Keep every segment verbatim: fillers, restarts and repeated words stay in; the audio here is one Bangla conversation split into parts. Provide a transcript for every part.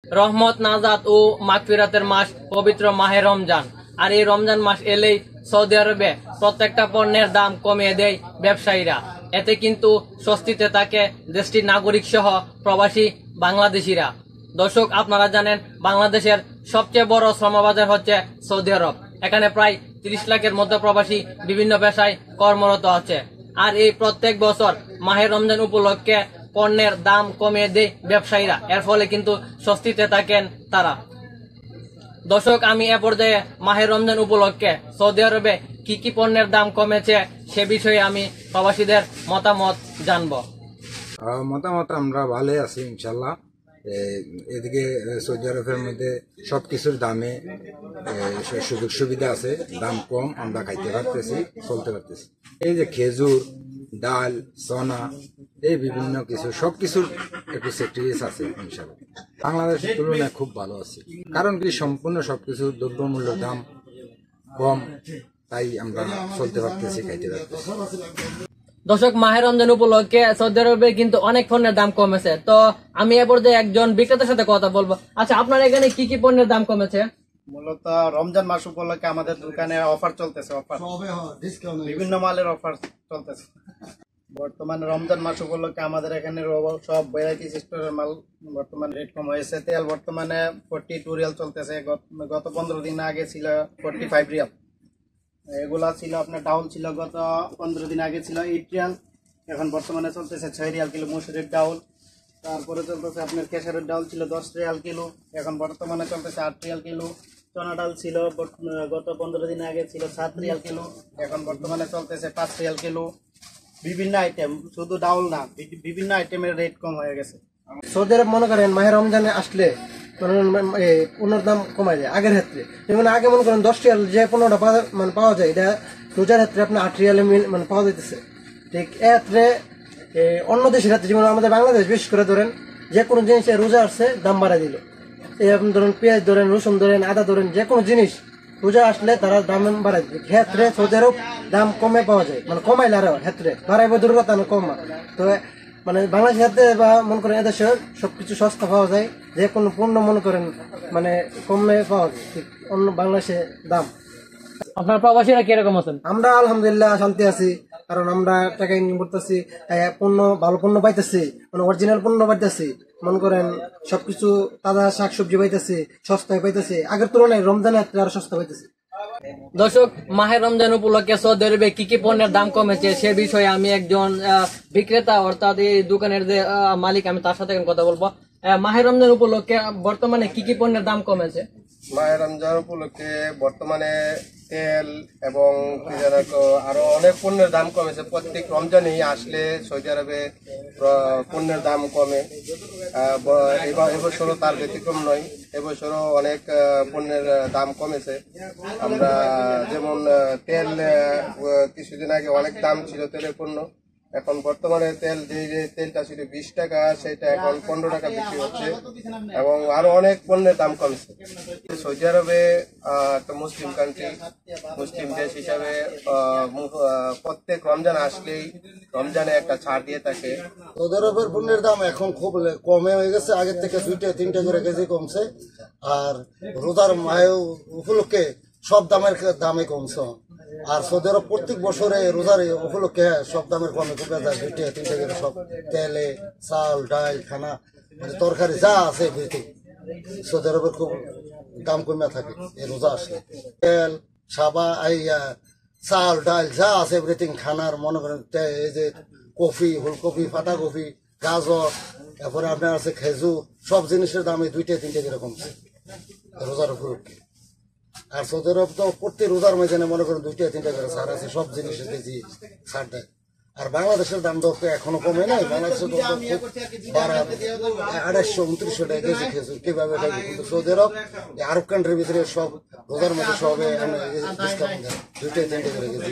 রহমত, নাজাত ও মাগফিরাতের মাস পবিত্র মাহে রমজান। আর এই রমজান মাস এলেই সৌদি আরবে প্রত্যেকটা পণ্যের দাম কমিয়ে দেয় ব্যবসায়ীরা। এতে কিন্তু স্বস্তিতে থাকে দেশটির নাগরিক সহ প্রবাসী বাংলাদেশিরা। দর্শক, আপনারা জানেন বাংলাদেশের সবচেয়ে বড় শ্রমবাজার হচ্ছে সৌদি আরব। এখানে প্রায় তিরিশ লাখের মতো প্রবাসী বিভিন্ন পেশায় কর্মরত আছে। আর এই প্রত্যেক বছর মাহে রমজান উপলক্ষে পণ্যের দাম কমিয়ে দেয় ব্যবসায়ীরা। এর ফলে কিন্তু স্বস্তিতে থাকেন তারা। দর্শক, আমি এ পর্যায়ে মাহে রমজান উপলক্ষে সৌদি আরবে কি কি পণ্যের দাম কমেছে সে বিষয়ে আমি প্রবাসীদের মতামত জানবো। মতামত আমরা ভালোই আছি ইনশাল্লাহ। এদিকে সৌদি আরবের মধ্যে সবকিছুর দামে সুযোগ সুবিধা আছে, দাম কম, আমরা খাইতে পারতেছি, চলতে পারতেছি। এই যে খেজুর, ডাল, সোনা, এই বিভিন্ন কিছু সবকিছুর একটু সেক্টরিস আছে ইনশাল্লাহ। বাংলাদেশের তুলনায় খুব ভালো আছে, কারণ কি সম্পূর্ণ সবকিছু দ্রব্যমূল্যের দাম কম, তাই আমরা চলতে পারতেছি, খাইতে পারতেছি। দর্শক, মাহে রমজান উপলক্ষে সৌদি আরবে কিন্তু অনেক পণ্যের দাম কমেছে। তো আমি এ পর্যায়ে একজন বিক্রেতার সাথে কথা বলবো। আচ্ছা, আপনার এখানে কি কি পণ্যের দাম কমেছে? মূলত রমজান মাস উপলক্ষে আমাদের দোকানে অফার চলতেছে, অফার বিভিন্ন মালের অফার চলতেছে। বর্তমানে রমজান মাস উপলক্ষে আমাদের এখানে সব ভ্যারাইটিস স্টোরের মাল বর্তমানে রেট কম হয়েছে। তেল বর্তমানে ফোরটি টু রিয়াল চলতেছে, গত পনেরো দিন আগে ছিল ফোরটি ফাইভ রিয়াল। এগুলা ছিল আপনার ডাউল ছিল গত পনেরো দিন আগে ছিল এইট রিয়াল, এখন বর্তমানে চলতেছে ছয় রিয়াল কিলো মুসুরির ডাউল। তারপরে চলতেছে আপনার কেশরের ডাউল ছিল দশ রিয়াল কিলো, এখন বর্তমানে চলতেছে আট রিয়াল কিলো। চনা ডাল ছিল গত পনেরো দিন আগে ছিল সাত রিয়াল কিলো, এখন বর্তমানে চলতেছে পাঁচ রিয়াল কিলো। বিভিন্ন আইটেম, শুধু ডাউল না, বিভিন্ন আইটেমের রেট কম হয়ে গেছে। সৌদি আরব মনে করেন মাহে রমজানে আসলে পণ্যের দাম কমায় যায় আগের ক্ষেত্রে। যেমন আগে মনে করেন দশ রিয়াল যে পণ্যটা মানে পাওয়া যায়, এটা রোজার ক্ষেত্রে আপনার আট রিয়ালে মানে পাওয়া যাইতেছে। ঠিক এক্ষেত্রে অন্য দেশের ক্ষেত্রে, যেমন আমাদের বাংলাদেশ বিশেষ করে ধরেন যে কোনো জিনিস রোজা আসছে দাম বাড়াই দিল। এই আপনি ধরেন পেঁয়াজ ধরেন, রসুন ধরেন, আদা ধরেন, যে কোনো জিনিস রোজা আসলে তারা দাম বাড়াই দিবে। ক্ষেত্রে সৌদি আরব দাম কমে পাওয়া যায়, মানে কমাইলে আরো ক্ষেত্রে বাড়াইব দুর্গতা না কমা। তো মানে বাংলাদেশের ক্ষেত্রে বা মনে করেন এদেশের সবকিছু সস্তা পাওয়া যায়, যে কোনো পণ্য মনে করেন মানে কমে পাওয়া যায়। ঠিক অন্য বাংলাদেশে দাম। আপনার প্রবাসীরা কিরকম আছেন? আমরা আলহামদুলিল্লাহ শান্তি আছি, কারণ আমরা টাকা ইনকাম করতেছি, পণ্য ভালো পণ্য পাইতেছি, মানে অরিজিনাল পণ্য পাইতেছি। মনে করেন সবকিছু তাজা শাকসবজি পাইতেছি, সস্তায় পাইতেছি, আগের তুলনায় রমজানের আরো সস্তা পাইতেছি। দর্শক, মাহে রমজান উপলক্ষে সৌদি আরবে কি কি পণ্যের দাম কমেছে সে বিষয়ে আমি একজন বিক্রেতা অর্থাৎ এই দোকানের যে মালিক, আমি তার সাথে কথা বলবো। মাহে রমজান উপলক্ষে বর্তমানে কি কি পণ্যের দাম কমেছে? মাহে রমজান উপলক্ষে বর্তমানে তেল এবং আরো অনেক পণ্যের দাম কমেছে। প্রত্যেক রমজানেই আসলে সৌদি আরবে পণ্যের দাম কমে। এবছরও তার ব্যতিক্রম নয়, এবছরও অনেক পণ্যের দাম কমেছে। আমরা যেমন তেল কিছুদিন আগে অনেক দাম ছিল তেলের পণ্য, এখন বর্তমানে তেল যে তেলটা ছিল বিশ টাকা সেটা এখন পনেরো টাকা বিক্রি হচ্ছে, এবং আরো অনেক পণ্যের দাম কমছে। সৌদি আরবে একটা মুসলিম কান্ট্রি, মুসলিম দেশ হিসাবে প্রত্যেক রমজান আসলেই রমজানে একটা ছাড় দিয়ে থাকে। সৌদি আরবের পণ্যের দাম এখন খুব কমে হয়ে গেছে, আগের থেকে দুইটা তিনটা করে কেজি কমছে। আর রোজার মাহে উপলক্ষে সব দামের দামে কমছে। আর সৌদি আরব প্রত্যেক বছরে রোজার উপলক্ষে সব দামের কমে কমে যায়, দুইটা তিনটা করে সব তেলে, চাল, ডাল, খানা, মানে তরকারি যা আছে এভরিথিং সৌদি আরবের খুব দাম কমে থাকে এই রোজা আসলে। তেল, সাবা, আইয়া, চাল, ডাল যা আছে এভরিথিং খানার, মনে করেন এই যে কফি, ফুলকপি, পাতাকপি, গাজর, তারপরে আপনার আছে খেজুর, সব জিনিসের দাম এই দুইটা তিনটা করে কমছে রোজার উপলক্ষে। আর সৌদি আরব তো প্রত্যেক রোজার মাঝখানে মনে করেন দুইটা তিনটা করে ছাড় আছে, সব জিনিসের কেজি ছাড় দেয়। আর বাংলাদেশের দাম তো এখনো কমে নাই, বাংলাদেশের দাম বাড়া আড়াইশো উনত্রিশশো টাকা কেজি খেজুর কিভাবে খাইবে। কিন্তু সৌদি আরব আরব কান্ট্রির ভিতরে সব রোজার মধ্যে সবে ডিসকাউন্ট দেয়, দুইটা তিনটা করে কেজি।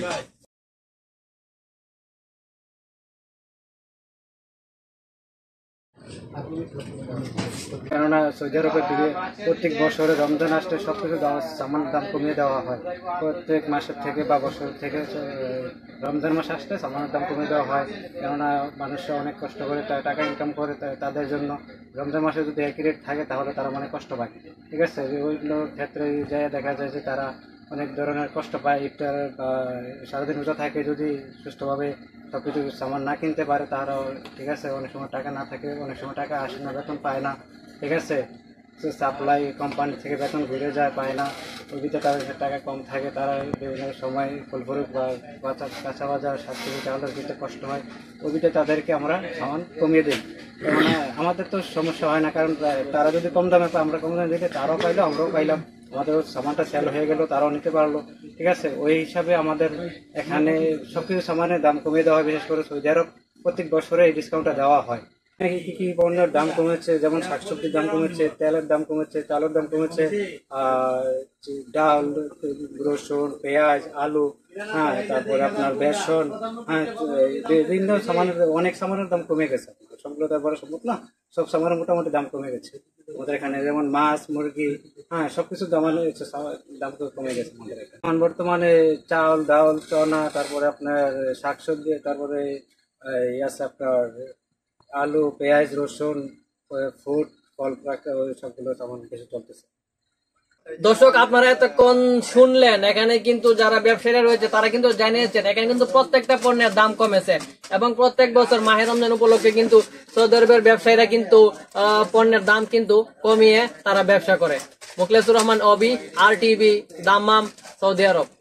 কেননা সৌদি আরবের দিকে প্রত্যেক বছরে রমজান আসলে সবকিছু সামান দাম কমিয়ে দেওয়া হয়। প্রত্যেক মাসের থেকে বা বছর থেকে রমজান মাস আসলে সামানের দাম কমিয়ে দেওয়া হয়। কেননা মানুষরা অনেক কষ্ট করে টাকা ইনকাম করে, তাদের জন্য রমজান মাসে যদি একই রেট থাকে তাহলে তারা অনেক কষ্ট পায়। ঠিক আছে, ওইগুলোর ক্ষেত্রে যায় দেখা যায় যে তারা অনেক ধরনের কষ্ট পায়। ইফতার বা সারাদিন রোজা থাকে, যদি সুস্থভাবে সব কিছু সামান না কিনতে পারে তারাও, ঠিক আছে, অনেক সময় টাকা না থাকে, অনেক সময় টাকা আসে না, বেতন পায় না। ঠিক আছে, সাপ্লাই কোম্পানি থেকে বেতন ঘুরে যায়, পায় না, ওই ভিতরে তাদের টাকা কম থাকে, তারা বিভিন্ন সময় ফলফরুক বা কাঁচা বাজার শাকসবজি চালের ভিতরে কষ্ট হয়, ওই ভিতরে তাদেরকে আমরা সামান কমিয়ে দিই। মানে আমাদের তো সমস্যা হয় না, কারণ তারা যদি কম দামে পায়, আমরা কম দামে দিলে তারাও পাইলো, আমরাও পাইলাম, আমাদের সামানটা সেল হয়ে গেল, তারাও নিতে পারলো। ঠিক আছে, ওই হিসাবে আমাদের এখানে সবকিছু সামানের দাম কমিয়ে দেওয়া হয়। বিশেষ করে সৌদি আরব প্রত্যেক বছরে এই ডিসকাউন্টটা দেওয়া হয়। কি কি পণ্যের দাম কমেছে, যেমন শাকসবজির দাম কমেছে, তেলের দাম কমেছে, চালের দাম কমেছে, আর ডাল, রসুন, পেঁয়াজ, আলু, হ্যাঁ, তারপরে আপনার বেসন, হ্যাঁ, বিভিন্ন সামানের অনেক সামানের দাম কমে গেছে। সবগুলো তারপরে সম্ভব না, সব সামানের মোটামুটি দাম কমে গেছে আমাদের এখানে। যেমন মাছ, মুরগি, হ্যাঁ, সবকিছুর দাম দাম কমে গেছে আমাদের এখানে। এখন বর্তমানে চাল, ডাল, চনা, তারপরে আপনার শাকসবজি, তারপরে এই আছে আপনার আলু, পেঁয়াজ, রসুন, ফুড, ফল, ওই সবগুলো সামান কিছু চলতেছে। দর্শক, আপনারা এতক্ষণ শুনলেন, এখানে কিন্তু যারা ব্যবসায়ীরা রয়েছে তারা কিন্তু জানিয়েছেন এখানে কিন্তু প্রত্যেকটা পণ্যের দাম কমেছে এবং প্রত্যেক বছর মাহে রমজান উপলক্ষে কিন্তু সৌদি আরবের ব্যবসায়ীরা কিন্তু পণ্যের দাম কিন্তু কমিয়ে তারা ব্যবসা করে। মুখলেসুর রহমান, অবি, আর টিভি, দাম্মাম, সৌদি আরব।